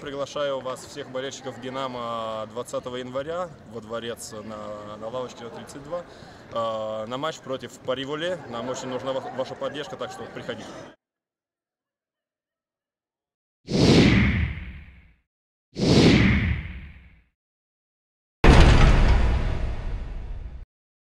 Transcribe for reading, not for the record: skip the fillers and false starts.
приглашаю вас, всех болельщиков «Динамо», 20 января во дворец на лавочке 32 на матч против Пари-Воле. Нам очень нужна ваша поддержка, так что приходите.